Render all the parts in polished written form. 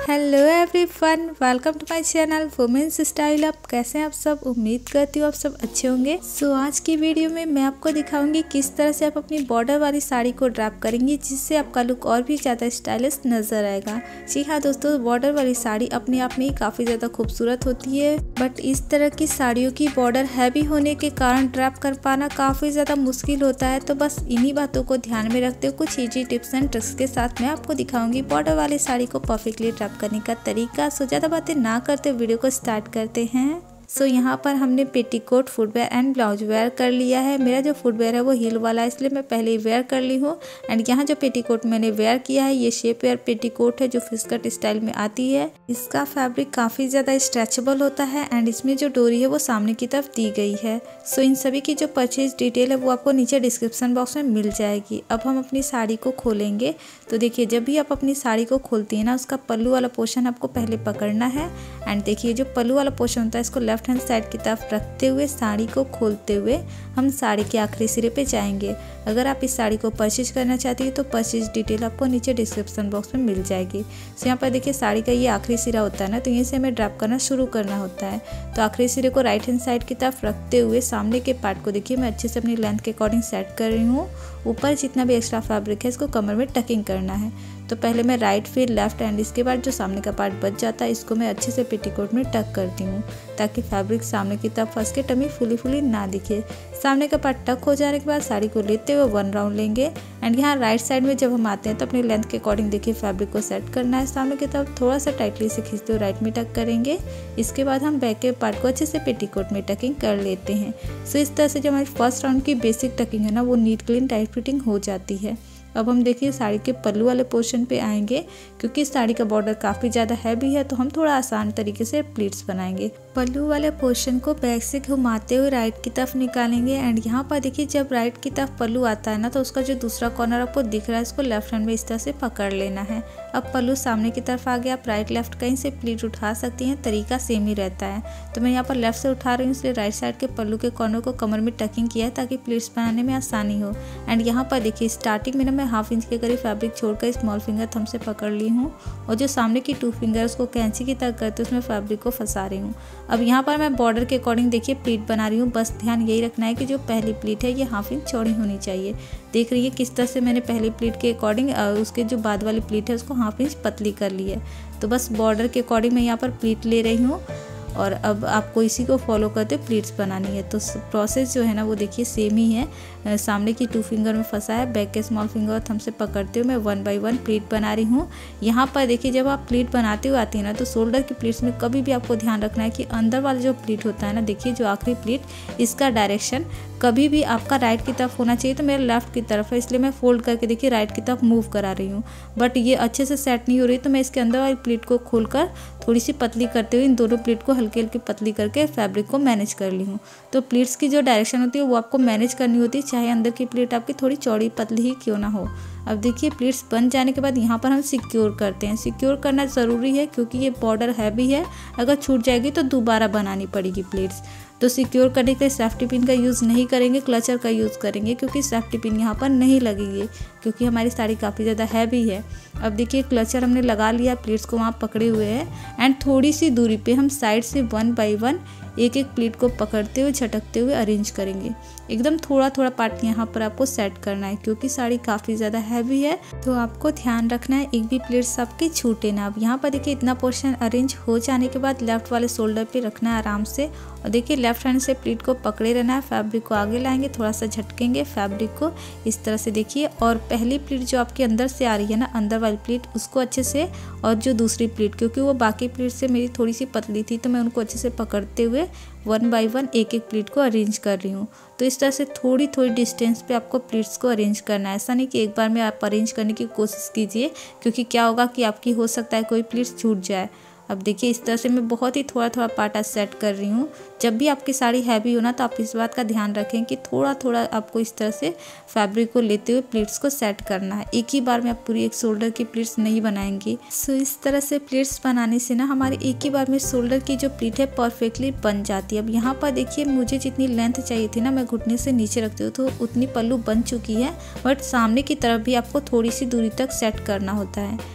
Hello everyone, welcome to my channel women's style up. कैसे हैं आप सब? उम्मीद करती हूँ आप सब अच्छे होंगे। आज की वीडियो में मैं आपको दिखाऊंगी किस तरह से आप अपनी बॉर्डर वाली साड़ी को ड्रैप करेंगी, जिससे आपका लुक और भी ज़्यादा स्टाइलिश नजर आएगा। जी हाँ दोस्तों, बॉर्डर वाली साड़ी अपने आप में ही काफ़ी ज़्यादा खूबसूरत होती है, बट इस तरह की साड़ियों की बॉर्डर हैवी होने के कारण ड्रैप कर पाना काफ़ी ज़्यादा मुश्किल होता है। तो बस इन्हीं बातों को ध्यान में रखते हुए कुछ ईजी टिप्स एंड ट्रिक्स के साथ मैं आपको दिखाऊंगी बॉर्डर वाली साड़ी को परफेक्टली ड्रैप करने का तरीका। ज़्यादा बातें ना करते वीडियो को स्टार्ट करते हैं। यहाँ पर हमने petticoat, footwear and blouse wear कर लिया है। मेरा जो फुटवेयर है वो हील वाला है, इसलिए मैं पहले ही वेयर कर ली हूँ। एंड यहाँ जो पेटीकोट मैंने वेयर किया है ये शेप वेयर पेटीकोट है, जो फिश कट स्टाइल में आती है। इसका फैब्रिक काफ़ी ज़्यादा स्ट्रेचेबल होता है एंड इसमें जो डोरी है वो सामने की तरफ दी गई है। इन सभी की जो परचेज डिटेल है वो आपको नीचे डिस्क्रिप्शन बॉक्स में मिल जाएगी। अब हम अपनी साड़ी को खोलेंगे। तो देखिए, जब भी आप अपनी साड़ी को खोलती है ना, उसका पल्लू वाला पोर्शन आपको पहले पकड़ना है। एंड देखिए, जो पल्लू वाला पोर्शन होता है इसको लेफ्ट हैंड साइड की तरफ रखते हुए साड़ी को खोलते हुए हम साड़ी के आखिरी सिरे पे जाएंगे। अगर आप इस साड़ी को परचेज करना चाहती है तो परचेज डिटेल आपको नीचे डिस्क्रिप्शन बॉक्स में मिल जाएगी। यहाँ पर देखिए, साड़ी का ये आखिरी सिरा होता है ना, तो यहीं से हमें ड्रैप करना शुरू करना होता है। तो आखिरी सिरे को राइट हैंड साइड की तरफ रखते हुए सामने के पार्ट को देखिए मैं अच्छे से अपनी लेंथ के अकॉर्डिंग सेट कर रही हूँ। ऊपर जितना भी एक्स्ट्रा फैब्रिक है इसको कमर में टकिंग करना है। तो पहले मैं राइट फिर लेफ्ट एंड इसके बाद जो सामने का पार्ट बच जाता है इसको मैं अच्छे से पेटीकोट में टक करती हूँ, ताकि फैब्रिक सामने की तरफ फंस के टमी फुली ना दिखे। सामने का पार्ट टक हो जाने के बाद साड़ी को लेते हुए 1 राउंड लेंगे। एंड यहाँ राइट साइड में जब हम आते हैं तो अपनी लेंथ के अकॉर्डिंग देखिए फैब्रिक को सेट करना है। सामने की तरफ थोड़ा सा टाइटली से खींचते हुए राइट में टक करेंगे। इसके बाद हम बैक के पार्ट को अच्छे से पेटीकोट में टकिंग कर लेते हैं। इस तरह से जो हमारी फर्स्ट राउंड की बेसिक टकिंग है ना, वो नीट क्लीन टाइट फिटिंग हो जाती है। अब हम देखिए साड़ी के पल्लू वाले पोर्शन पे आएंगे। क्योंकि साड़ी का बॉर्डर काफ़ी ज़्यादा हैवी है तो हम थोड़ा आसान तरीके से प्लीट्स बनाएंगे। पल्लू वाले पोर्शन को बैक से घुमाते हुए राइट की तरफ निकालेंगे। एंड यहाँ पर देखिए, जब राइट की तरफ पल्लू आता है ना, तो उसका जो दूसरा कॉर्नर आपको दिख रहा है इसको लेफ्ट हैंड में इस तरह से पकड़ लेना है। अब पल्लू सामने की तरफ आ गया, आप राइट लेफ्ट कहीं से प्लीट उठा सकती हैं, तरीका सेम ही रहता है। तो मैं यहाँ पर लेफ्ट से उठा रही हूँ, इसलिए राइट साइड के पल्लू के कॉर्नर को कमर में टकिंग किया है ताकि प्लीट्स बनाने में आसानी हो। एंड यहाँ पर देखिए, स्टार्टिंग में ना मैं 1/2 इंच के करीब फैब्रिक छोड़कर स्मॉल फिंगर थंब से पकड़ ली हूँ और जो सामने की 2 फिंगर उसको कैंची की तरह करते उसमें फैब्रिक को फंसा रही हूँ। अब यहाँ पर मैं बॉर्डर के अकॉर्डिंग देखिए प्लीट बना रही हूँ। बस ध्यान यही रखना है कि जो पहली प्लीट है ये 1/2 इंच चौड़ी होनी चाहिए। देख रही है किस तरह से मैंने पहली प्लीट के अकॉर्डिंग उसके जो बाद वाली प्लीट है उसको 1/2 इंच पतली कर ली है। तो बस बॉर्डर के अकॉर्डिंग मैं यहाँ पर प्लीट ले रही हूँ और अब आपको इसी को फॉलो करते प्लीट्स बनानी है। तो प्रोसेस जो है ना वो देखिए सेम ही है। सामने की 2 फिंगर में फंसा है, बैक के स्मॉल फिंगर और थंब से पकड़ते हुए मैं 1 बाय 1 प्लीट बना रही हूँ। यहाँ पर देखिए, जब आप प्लीट बनाते हुए आती है ना, तो शोल्डर की प्लीट्स में कभी भी आपको ध्यान रखना है कि अंदर वाला जो प्लीट होता है ना, देखिए जो आखिरी प्लीट, इसका डायरेक्शन कभी भी आपका राइट की तरफ होना चाहिए। तो मेरा लेफ्ट की तरफ है, इसलिए मैं फोल्ड करके देखिए राइट की तरफ मूव करा रही हूँ। बट ये अच्छे से सेट नहीं हो रही, तो मैं इसके अंदर वाली प्लीट को खोलकर थोड़ी सी पतली करते हुए इन दोनों प्लीट को हल्की हल्की पतली करके फैब्रिक को मैनेज कर ली हूँ। तो प्लीट्स की जो डायरेक्शन होती है वो आपको मैनेज करनी होती है, चाहे अंदर की प्लीट आपकी थोड़ी चौड़ी पतली ही क्यों ना हो। अब देखिए, प्लीट्स बन जाने के बाद यहाँ पर हम सिक्योर करते हैं। सिक्योर करना ज़रूरी है क्योंकि ये बॉर्डर हैवी है, अगर छूट जाएगी तो दोबारा बनानी पड़ेगी प्लीट्स। तो सिक्योर करने के लिए सेफ्टी पिन का यूज़ नहीं करेंगे, क्लचर का यूज़ करेंगे, क्योंकि सेफ्टी पिन यहाँ पर नहीं लगेगी क्योंकि हमारी साड़ी काफ़ी ज़्यादा हैवी है। अब देखिए, क्लचर हमने लगा लिया, प्लीट्स को वहाँ पकड़े हुए हैं। एंड थोड़ी सी दूरी पे हम साइड से 1 बाय 1 एक प्लीट को पकड़ते हुए झटकते हुए अरेंज करेंगे। एकदम थोड़ा थोड़ा पार्ट यहाँ पर आपको सेट करना है क्योंकि साड़ी काफ़ी ज़्यादा हैवी है, तो आपको ध्यान रखना है एक भी प्लीट्स आपकी छूटे ना। अब यहाँ पर देखिए, इतना पोर्शन अरेंज हो जाने के बाद लेफ्ट वाले शोल्डर पे रखना है आराम से और देखिए लेफ्ट हैंड से प्लीट को पकड़े रहना है। फैब्रिक को आगे लाएंगे, थोड़ा सा झटकेंगे फैब्रिक को इस तरह से देखिए। और पहली प्लीट जो आपके अंदर से आ रही है ना, अंदर वाली प्लीट, उसको अच्छे से, और जो दूसरी प्लीट, क्योंकि वो बाकी प्लीट से मेरी थोड़ी सी पतली थी, तो मैं उनको अच्छे से पकड़ते हुए 1 बाय 1 एक प्लीट को अरेंज कर रही हूँ। तो इस तरह से थोड़ी थोड़ी डिस्टेंस पे आपको प्लीट्स को अरेंज करना है। ऐसा नहीं कि एक बार में आप अरेंज करने की कोशिश कीजिए, क्योंकि क्या होगा कि आपकी हो सकता है कोई प्लीट्स छूट जाए। अब देखिए, इस तरह से मैं बहुत ही थोड़ा थोड़ा पार्ट सेट कर रही हूँ। जब भी आपकी साड़ी हैवी हो ना, तो आप इस बात का ध्यान रखें कि थोड़ा थोड़ा आपको इस तरह से फैब्रिक को लेते हुए प्लीट्स को सेट करना है। एक ही बार में आप पूरी एक शोल्डर की प्लीट्स नहीं बनाएंगी। इस तरह से प्लीट्स बनाने से ना हमारी एक ही बार में शोल्डर की जो प्लीट है परफेक्टली बन जाती है। अब यहाँ पर देखिए, मुझे जितनी लेंथ चाहिए थी ना, मैं घुटने से नीचे रखती हूँ तो उतनी पल्लू बन चुकी है, बट सामने की तरफ भी आपको थोड़ी सी दूरी तक सेट करना होता है।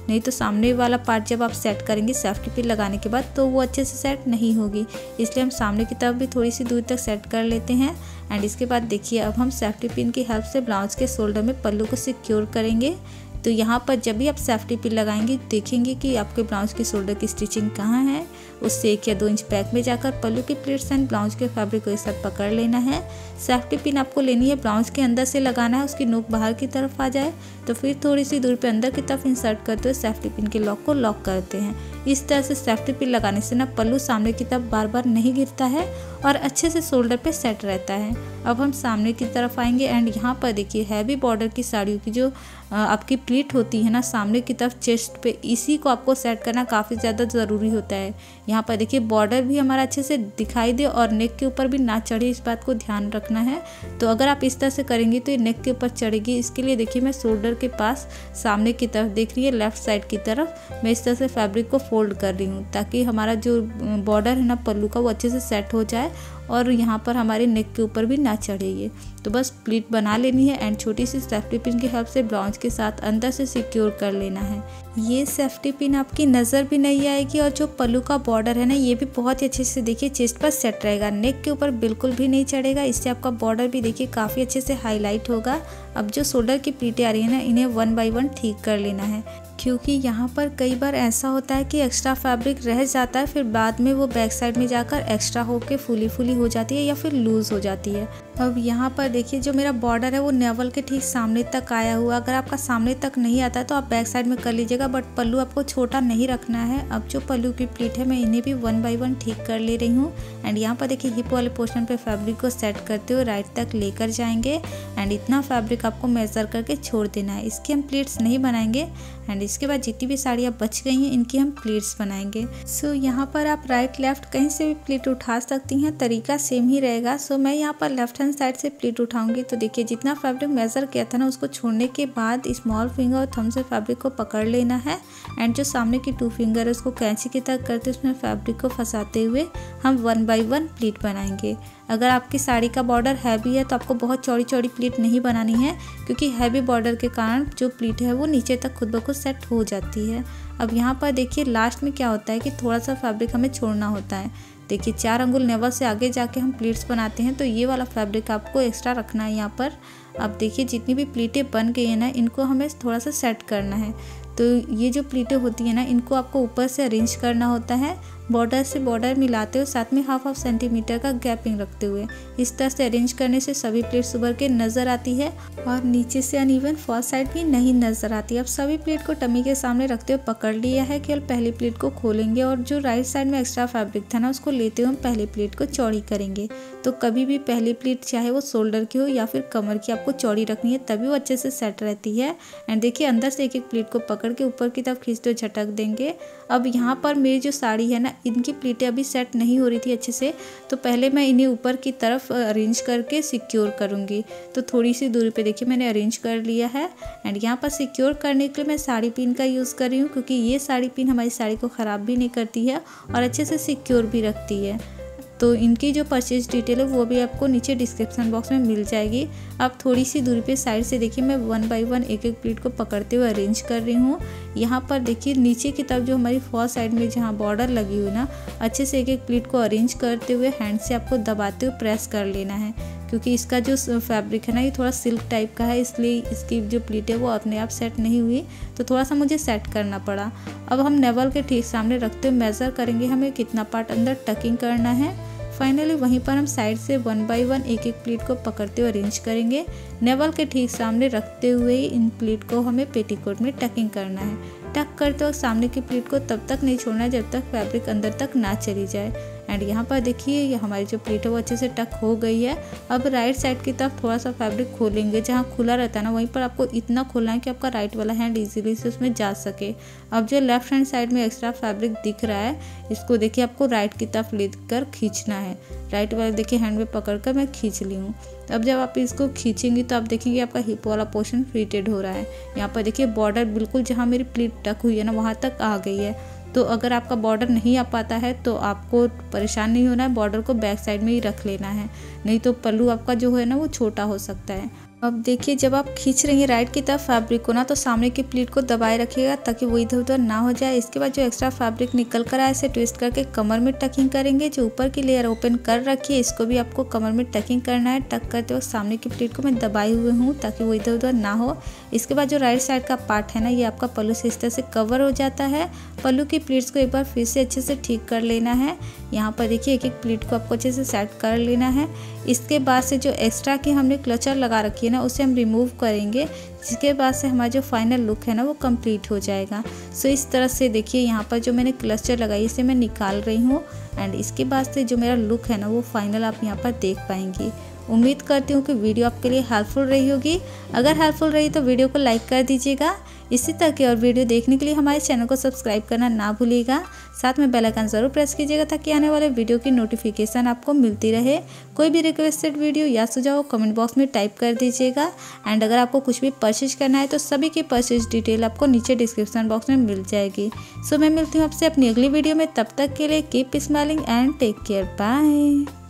नहीं तो सामने वाला पार्ट जब आप सेट करेंगे सेफ्टी पिन लगाने के बाद तो वो अच्छे से सेट नहीं होगी। इसलिए हम सामने की तरफ भी थोड़ी सी दूर तक सेट कर लेते हैं। एंड इसके बाद देखिए अब हम सेफ्टी पिन की हेल्प से ब्लाउज के शोल्डर में पल्लू को सिक्योर करेंगे। तो यहाँ पर जब भी आप सेफ्टी पिन लगाएंगे देखेंगे कि आपके ब्लाउज के शोल्डर की स्टिचिंग कहाँ है। उससे 1 या 2 इंच बैक में जाकर पल्लू की प्लेट्स एंड ब्लाउज के फैब्रिक को एक साथ पकड़ लेना है। सेफ्टी पिन आपको लेनी है ब्लाउज के अंदर से लगाना है, उसकी नोक बाहर की तरफ आ जाए तो फिर थोड़ी सी दूर पे अंदर की तरफ इंसर्ट करते हुए सेफ्टी पिन के लॉक को लॉक करते हैं। इस तरह से सेफ्टी पिन लगाने से ना पल्लू सामने की तरफ बार बार नहीं गिरता है और अच्छे से शोल्डर पे सेट रहता है। अब हम सामने की तरफ आएंगे एंड यहाँ पर देखिए हैवी बॉर्डर की साड़ियों की जो आपकी प्लीट होती है ना सामने की तरफ चेस्ट पे, इसी को आपको सेट करना काफ़ी ज़्यादा ज़रूरी होता है। यहाँ पर देखिए बॉर्डर भी हमारा अच्छे से दिखाई दे और नेक के ऊपर भी ना चढ़े, इस बात को ध्यान रखना है। तो अगर आप इस तरह से करेंगे तो ये नेक के ऊपर चढ़ेगी। इसके लिए देखिए मैं शोल्डर के पास सामने की तरफ देख रही है लेफ्ट साइड की तरफ मैं इस तरह से फैब्रिक को फोल्ड कर रही हूँ ताकि हमारा जो बॉर्डर है ना पल्लू का वो अच्छे से सेट हो जाए और यहाँ पर हमारे नेक के ऊपर भी ना चढ़े ये। तो बस प्लीट बना लेनी है एंड छोटी सी सेफ्टी पिन की हेल्प से ब्लाउज के साथ अंदर से सिक्योर कर लेना है। ये सेफ्टी पिन आपकी नज़र भी नहीं आएगी और जो पल्लू का बॉर्डर है ना ये भी बहुत ही अच्छे से देखिए चेस्ट पर सेट रहेगा, नेक के ऊपर बिल्कुल भी नहीं चढ़ेगा। इससे आपका बॉर्डर भी देखिए काफ़ी अच्छे से हाईलाइट होगा। अब जो शोल्डर की प्लीटें आ रही है ना इन्हें 1 बाय 1 ठीक कर लेना है, क्योंकि यहाँ पर कई बार ऐसा होता है कि एक्स्ट्रा फैब्रिक रह जाता है, फिर बाद में वो बैक साइड में जाकर एक्स्ट्रा होके फुली हो जाती है या फिर लूज़ हो जाती है। अब यहाँ पर देखिए जो मेरा बॉर्डर है वो नेवल के ठीक सामने तक आया हुआ। अगर आपका सामने तक नहीं आता है तो आप बैक साइड में कर लीजिएगा, बट पल्लू आपको छोटा नहीं रखना है। अब जो पल्लू की प्लीट है मैं इन्हें भी 1 बाय 1 ठीक कर ले रही हूँ। एंड यहाँ पर देखिए हिप वाले पोर्शन पे फैब्रिक को सेट करते हुए राइट तक लेकर जाएंगे एंड इतना फैब्रिक आपको मेजर करके छोड़ देना है। इसकी हम प्लीट्स नहीं बनाएंगे एंड इसके बाद जितनी भी साड़ियाँ बच गई हैं इनकी हम प्लीट्स बनाएंगे। सो यहाँ पर आप राइट लेफ्ट कहीं से भी प्लीट उठा सकती हैं, तरीका सेम ही रहेगा। सो मैं यहाँ पर लेफ्ट हैंड साइड से प्लीट उठाऊंगी। तो देखिए जितना फैब्रिक मेजर किया था ना उसको छोड़ने के बाद स्मॉल फिंगर और थंब से फैब्रिक को पकड़ लेना है एंड जो सामने की 2 फिंगर है उसको कैंची की तरह करते उसमें फैब्रिक को फंसाते हुए हम 1 बाय 1 प्लीट बनाएंगे। अगर आपकी साड़ी का बॉर्डर हैवी है तो आपको बहुत चौड़ी चौड़ी प्लीट नहीं बनानी है, क्योंकि हैवी बॉर्डर के कारण जो प्लीट है वो नीचे तक खुद ब खुद सेट हो जाती है। अब यहाँ पर देखिए लास्ट में क्या होता है कि थोड़ा सा फैब्रिक हमें छोड़ना होता है। देखिए 4 अंगुल नेवल से आगे जाके हम प्लीट्स बनाते हैं तो ये वाला फैब्रिक आपको एक्स्ट्रा रखना है यहाँ पर। अब देखिए जितनी भी प्लीटें बन गई है ना इनको हमें थोड़ा सा सेट करना है। तो ये जो प्लीटें होती है ना इनको आपको ऊपर से अरेंज करना होता है, बॉर्डर से बॉर्डर मिलाते हुए साथ में हाफ सेंटीमीटर का गैपिंग रखते हुए। इस तरह से अरेंज करने से सभी प्लेट्स उभर के नज़र आती है और नीचे से अनइवन फॉल साइड भी नहीं नज़र आती। अब सभी प्लेट को टमी के सामने रखते हुए पकड़ लिया है, केवल पहली प्लेट को खोलेंगे और जो राइट साइड में एक्स्ट्रा फैब्रिक था ना उसको लेते हुए हम पहली प्लेट को चौड़ी करेंगे। तो कभी भी पहली प्लेट चाहे वो शोल्डर की हो या फिर कमर की आपको चौड़ी रखनी है, तभी वो अच्छे से सेट रहती है। एंड देखिए अंदर से एक एक प्लेट को पकड़ के ऊपर की तरफ खींचते हुए झटक देंगे। अब यहाँ पर मेरी जो साड़ी है ना इनकी प्लीटें अभी सेट नहीं हो रही थी अच्छे से, तो पहले मैं इन्हें ऊपर की तरफ अरेंज करके सिक्योर करूँगी। तो थोड़ी सी दूरी पे देखिए मैंने अरेंज कर लिया है एंड यहाँ पर सिक्योर करने के लिए मैं साड़ी पिन का यूज़ कर रही हूँ, क्योंकि ये साड़ी पिन हमारी साड़ी को ख़राब भी नहीं करती है और अच्छे से सिक्योर भी रखती है। तो इनकी जो परचेज डिटेल है वो भी आपको नीचे डिस्क्रिप्शन बॉक्स में मिल जाएगी। अब थोड़ी सी दूरी पे साइड से देखिए मैं 1 बाय 1 एक एक प्लीट को पकड़ते हुए अरेंज कर रही हूँ। यहाँ पर देखिए नीचे की तरफ जो हमारी फॉल साइड में जहाँ बॉर्डर लगी हुई ना, अच्छे से एक एक प्लीट को अरेंज करते हुए हैंड से आपको दबाते हुए प्रेस कर लेना है, क्योंकि इसका जो फैब्रिक है ना ये थोड़ा सिल्क टाइप का है, इसलिए इसकी जो प्लीट है वो अपने आप सेट नहीं हुई, तो थोड़ा सा मुझे सेट करना पड़ा। अब हम नेवल के ठीक सामने रखते हुए मेज़र करेंगे हमें कितना पार्ट अंदर टकिंग करना है। फाइनली वहीं पर हम साइड से 1 बाय 1 एक एक प्लीट को पकड़ते हुए अरेंज करेंगे। नेवल के ठीक सामने रखते हुए इन प्लीट को हमें पेटीकोट में टकिंग करना है। टक करते वक्त सामने की प्लीट को तब तक नहीं छोड़ना है जब तक फैब्रिक अंदर तक ना चली जाए। एंड यहाँ पर देखिए ये हमारी जो प्लीट है वो अच्छे से टक हो गई है। अब राइट साइड की तरफ थोड़ा सा फैब्रिक खोलेंगे, जहाँ खुला रहता है ना वहीं पर आपको इतना खोलना है कि आपका राइट वाला हैंड इजीली से उसमें जा सके। अब जो लेफ्ट हैंड साइड में एक्स्ट्रा फैब्रिक दिख रहा है इसको देखिए आपको राइट की तरफ लेकर खींचना है। राइट वाले देखिए हैंड में पकड़ कर मैं खींच ली हूँ। अब जब आप इसको खींचेंगी तो आप देखेंगे आपका हिप वाला पोर्शन फ्लीटेड हो रहा है। यहाँ पर देखिए बॉर्डर बिल्कुल जहाँ मेरी प्लीट टक हुई है ना वहाँ तक आ गई है। तो अगर आपका बॉर्डर नहीं आ पाता है तो आपको परेशान नहीं होना है, बॉर्डर को बैक साइड में ही रख लेना है, नहीं तो पल्लू आपका जो है ना वो छोटा हो सकता है। अब देखिए जब आप खींच रही हैं राइट की तरफ फैब्रिक को ना, तो सामने की प्लीट को दबाए रखिएगा ताकि वो इधर उधर ना हो जाए। इसके बाद जो एक्स्ट्रा फैब्रिक निकल कर आए इसे ट्विस्ट करके कमर में टकिंग करेंगे। जो ऊपर की लेयर ओपन कर रखी है इसको भी आपको कमर में टकिंग करना है। टक करते वक्त सामने की प्लीट को मैं दबाई हुए हूँ ताकि वो इधर उधर ना हो। इसके बाद जो राइट साइड का पार्ट है ना, ये आपका पल्लू से इस तरह से कवर हो जाता है। पल्लू की प्लीट्स को एक बार फिर से अच्छे से ठीक कर लेना है। यहाँ पर देखिए एक एक प्लीट को आपको अच्छे से सेट कर लेना है। इसके बाद से जो एक्स्ट्रा की हमने क्लचर लगा रखी है ना, उसे हम रिमूव करेंगे, जिसके बाद से हमारा जो फाइनल लुक है ना वो कंप्लीट हो जाएगा। सो इस तरह से देखिए यहाँ पर जो मैंने क्लचर लगाई इसे मैं निकाल रही हूँ एंड इसके बाद से जो मेरा लुक है ना वो फाइनल आप यहाँ पर देख पाएंगी। उम्मीद करती हूँ कि वीडियो आपके लिए हेल्पफुल रही होगी। अगर हेल्पफुल रही तो वीडियो को लाइक कर दीजिएगा। इसी तरह की और वीडियो देखने के लिए हमारे चैनल को सब्सक्राइब करना ना भूलिएगा। साथ में बेल आइकन ज़रूर प्रेस कीजिएगा ताकि आने वाले वीडियो की नोटिफिकेशन आपको मिलती रहे। कोई भी रिक्वेस्टेड वीडियो या सुझाव कमेंट बॉक्स में टाइप कर दीजिएगा। एंड अगर आपको कुछ भी परचेज करना है तो सभी की परचेज डिटेल आपको नीचे डिस्क्रिप्शन बॉक्स में मिल जाएगी। सो मैं मिलती हूँ आपसे अपनी अगली वीडियो में। तब तक के लिए keep smiling and take care. Bye.